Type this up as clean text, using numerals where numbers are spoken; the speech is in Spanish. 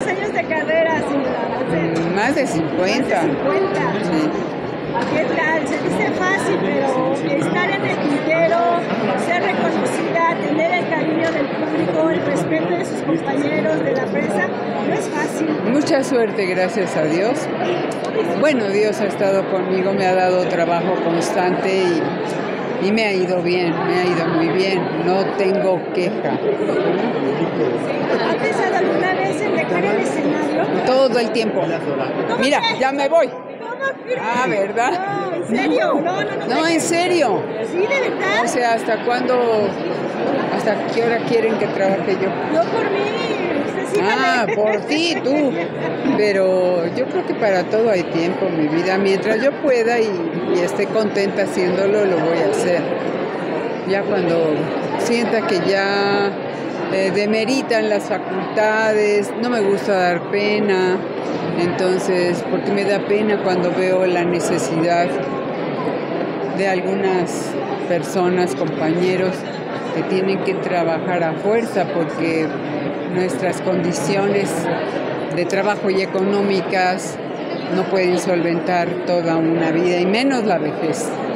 años de carrera, señora? Más de 50. Más de 50. Sí. ¿Qué tal? Se dice fácil, pero estar en el tintero, ser reconocida, tener el cariño del público, el respeto de sus compañeros, de la prensa, no es fácil. Mucha suerte, gracias a Dios. Bueno, Dios ha estado conmigo, me ha dado trabajo constante y me ha ido bien, me ha ido muy bien, no tengo queja. ¿Ha pensado alguna vez en dejar el escenario? Todo el tiempo. Mira, ya me voy. ¿Cómo crees? Ah, ¿verdad? No, ¿en serio? No, en serio. ¿Sí, de verdad? O sea, hasta qué hora quieren que trabaje yo? No por mí. Usted sí vale. Por ti, tú. Pero yo creo que para todo hay tiempo en mi vida. Mientras yo pueda y esté contenta haciéndolo, lo voy a hacer. Ya cuando sienta que ya demeritan las facultades, no me gusta dar pena. Entonces, porque me da pena cuando veo la necesidad de algunas personas, compañeros, que tienen que trabajar a fuerza porque nuestras condiciones de trabajo y económicas no pueden solventar toda una vida, y menos la vejez.